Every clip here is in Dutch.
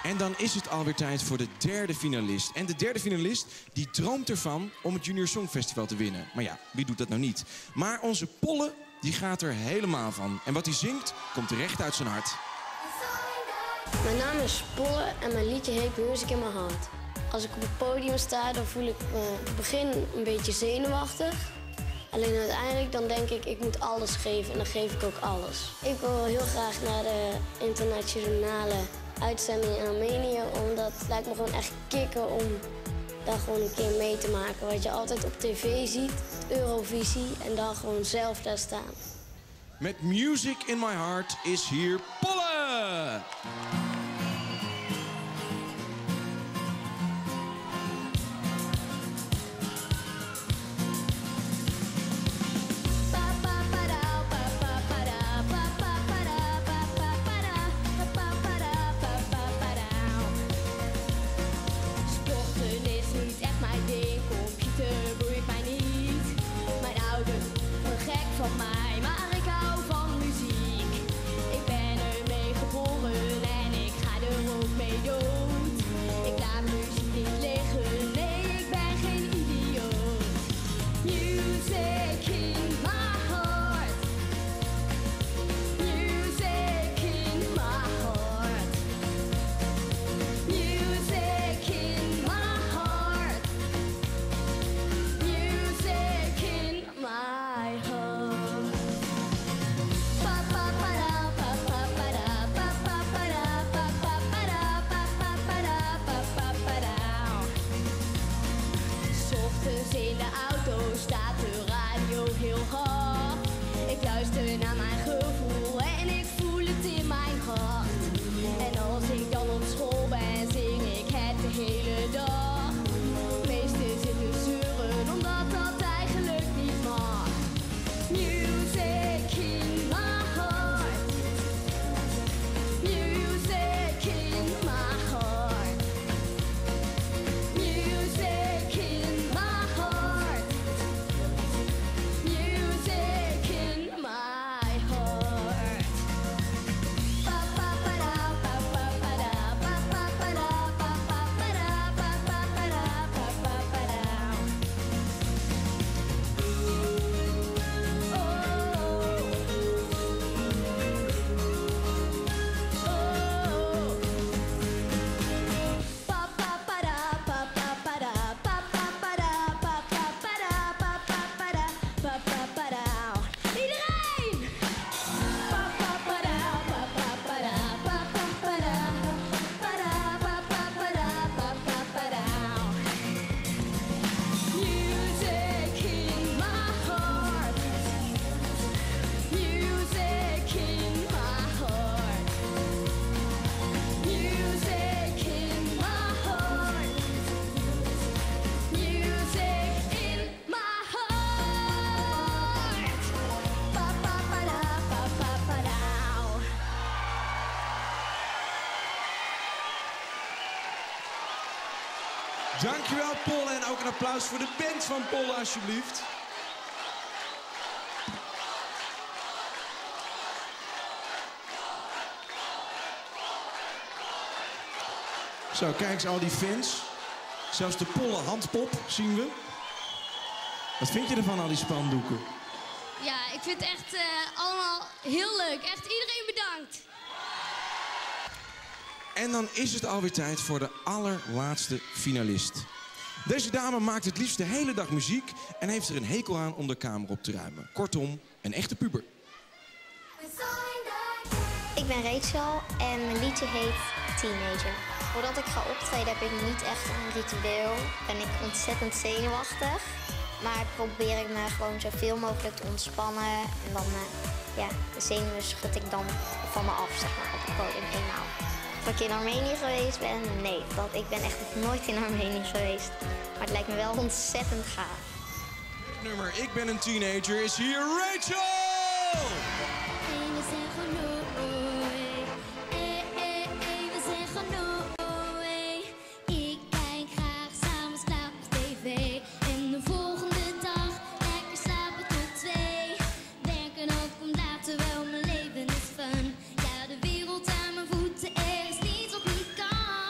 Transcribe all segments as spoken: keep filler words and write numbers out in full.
En dan is het alweer tijd voor de derde finalist. En de derde finalist die droomt ervan om het Junior Songfestival te winnen. Maar ja, wie doet dat nou niet? Maar onze Polle die gaat er helemaal van. En wat hij zingt, komt recht uit zijn hart. Mijn naam is Polle en mijn liedje heet Music in My Heart. Als ik op het podium sta, dan voel ik me in het begin een beetje zenuwachtig. Alleen uiteindelijk dan denk ik, ik moet alles geven en dan geef ik ook alles. Ik wil heel graag naar de internationale uitzending in Armenië, omdat het lijkt me gewoon echt kicken om daar gewoon een keer mee te maken. Wat je altijd op tv ziet, Eurovisie, en dan gewoon zelf daar staan. Met Music in My Heart is hier Polle! Van mij, maar ik hou van muziek. Ik ben ermee geboren en ik ga er ook mee dood. Ik laat muziek niet liggen, nee, ik ben geen idioot. Music in my heart. Music in my heart. Music in my heart. Music in my heart. In de auto staat de radio heel hard. Ik luister naar mijn gevoel en ik voel het in mijn hart. En als ik dan op school ben, zing ik het de hele dag. Meesten zitten zeuren omdat dat eigenlijk niet mag. Music in my heart. Music in my heart. Music in my heart. Music in my heart. Pa pa pa da pa pa pa da pa pa pa da pa pa pa da pa pa pa da pa pa pa da. Oh. Oh. Pa pa pa da pa pa pa da pa pa pa da pa pa pa da pa pa pa da pa pa pa da. Iedereen! Pa pa pa da pa pa pa da pa pa pa da pa da pa pa pa da pa pa pa da. Music in my heart. Music in my heart. Music in my heart. Music in my heart. Pa pa pa da pa pa pa da. Dankjewel Polle en ook een applaus voor de band van Polle alsjeblieft. Zo, kijk eens al die fans. Zelfs de Polle handpop zien we. Wat vind je ervan, al die spandoeken? Ja, ik vind het echt eh, allemaal heel leuk. Echt iedereen bedankt. En dan is het alweer tijd voor de allerlaatste finalist. Deze dame maakt het liefst de hele dag muziek en heeft er een hekel aan om de kamer op te ruimen. Kortom, een echte puber. Ik ben Rachel en mijn liedje heet Teenager. Voordat ik ga optreden heb ik niet echt een ritueel. Ben ik ontzettend zenuwachtig. Maar probeer ik me gewoon zoveel mogelijk te ontspannen. En dan, uh, ja, de zenuwen schud ik dan van me af, zeg maar, op het podium eenmaal. Of ik in Armenië geweest ben? Nee, dat, ik ben echt nog nooit in Armenië geweest. Maar het lijkt me wel ontzettend gaaf. Het nummer Ik ben een teenager is hier Rachel! We zeggen nooit, eh, eh, eh, we zeggen nooit. Ik kijk graag samen slapen op tv. En de volgende dag lekker slapen tot twee. Denken ook om later wel, mijn leven is fun. Ja, de wereld aan mijn voeten, er is niets wat niet kan.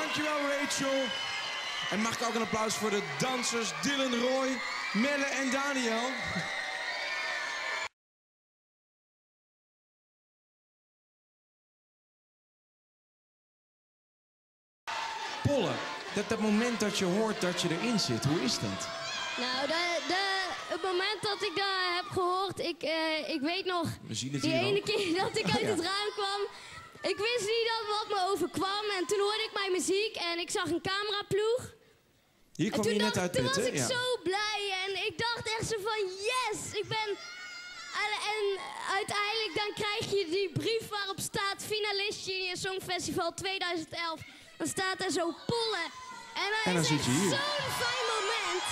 Dankjewel, Rachel. En mag ik ook een applaus voor de dansers Dylan, Roy, Melle en Daniel. Polle, dat, dat moment dat je hoort dat je erin zit, hoe is dat? Nou, de, de, het moment dat ik dat heb gehoord, ik, uh, ik weet nog, We zien het die hier ene ook. keer dat ik uit Ja. het raam kwam, ik wist niet dat wat me overkwam en toen hoorde ik mijn muziek en ik zag een cameraploeg. Hier En kwam toen, je net dacht, uit toen bed, was hè? ik Ja. zo blij en ik dacht echt zo van yes, ik ben... En, en uiteindelijk dan krijg je die brief waarop staat finalist Junior Songfestival tweeduizend elf. Dan staat er zo Polle. En dat En dan is zit echt je hier. zo'n fijn moment.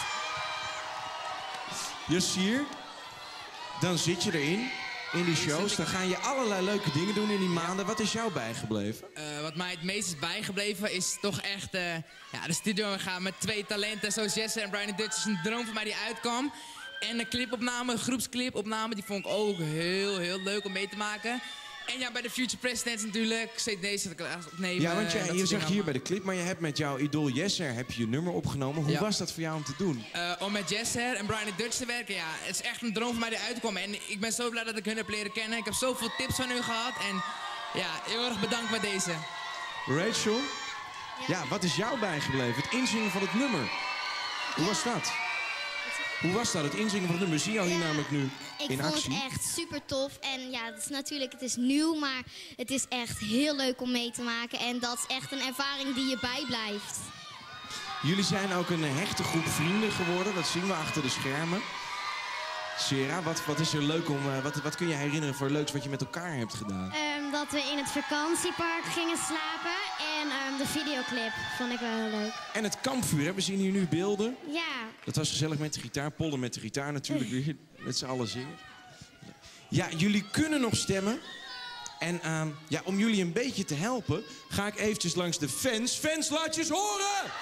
Jassier, dan zit je erin, in die shows. Dan ga je allerlei leuke dingen doen in die maanden. Wat is jou bijgebleven? Uh, wat mij het meest is bijgebleven is toch echt uh, ja, de studio gaan met twee talenten zoals Jesse en Brian Dutch. is een droom van mij die uitkwam. En de clipopname, groepsclipopname, die vond ik ook heel, heel leuk om mee te maken. En ja, bij de Future Presidents natuurlijk. C D's dat ik ergens opnemen. Ja, want en jij, dat je soort zag dingen hier bij de clip, maar je hebt met jouw idool Jesser heb je je nummer opgenomen. Hoe Ja. was dat voor jou om te doen? Uh, om met Jesser en Brian Dutch te werken, ja, het is echt een droom van mij die uitkwam. En ik ben zo blij dat ik hun heb leren kennen. Ik heb zoveel tips van hun gehad. En ja, heel erg bedankt bij deze. Rachel, ja. Ja. wat is jou bijgebleven? Het inzingen van het nummer. Hoe was dat? Hoe was dat, het inzingen van het nummer? Zie jou hier Ja, namelijk nu Ik in vond actie. het echt super tof. En ja, het is natuurlijk, het is nieuw, maar het is echt heel leuk om mee te maken. En dat is echt een ervaring die je bijblijft. Jullie zijn ook een hechte groep vrienden geworden. Dat zien we achter de schermen. Sera, wat, wat is er leuk om... Uh, wat, wat kun je herinneren voor leuks wat je met elkaar hebt gedaan? Um, dat we in het vakantiepark gingen slapen en um, de videoclip vond ik wel heel leuk. En het kampvuur, hè? We zien hier nu beelden. Ja, Dat was gezellig met de gitaar. Pollen met de gitaar natuurlijk weer. Met z'n allen zingen. Ja, jullie kunnen nog stemmen. En uh, ja, om jullie een beetje te helpen... ga ik eventjes langs de fans. Fans, laat je eens horen!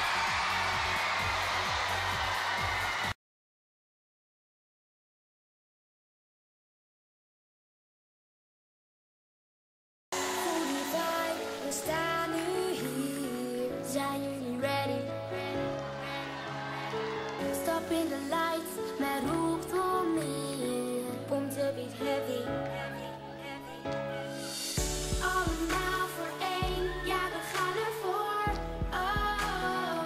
We staan nu hier, zijn jullie ready? Stop in the lights, maar roept om meer. Komt de beat heavy. Allemaal voor één, ja we gaan ervoor. Oh.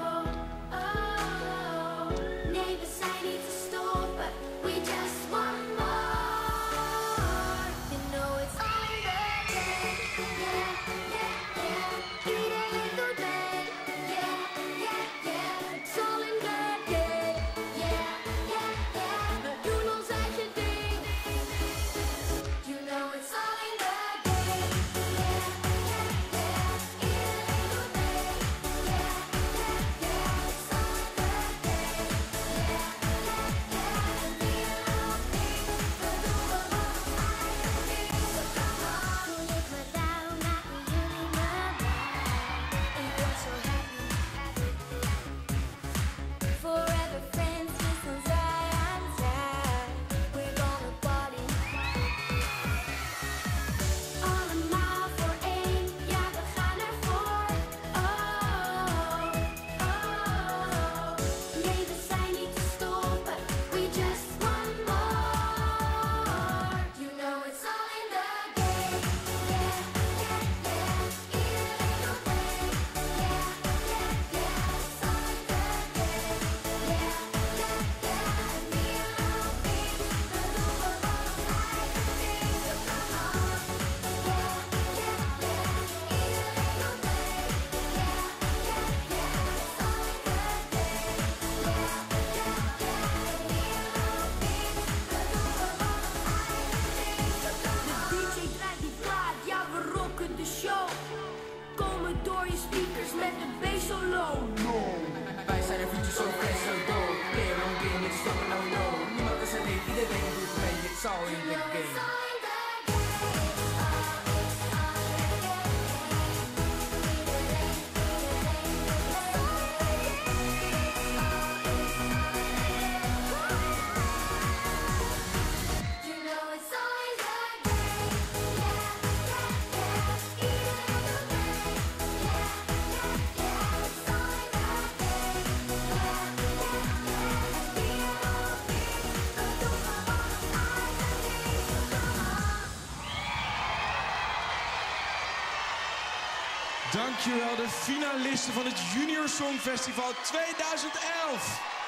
Dankjewel, de finalisten van het Junior Songfestival tweeduizend elf.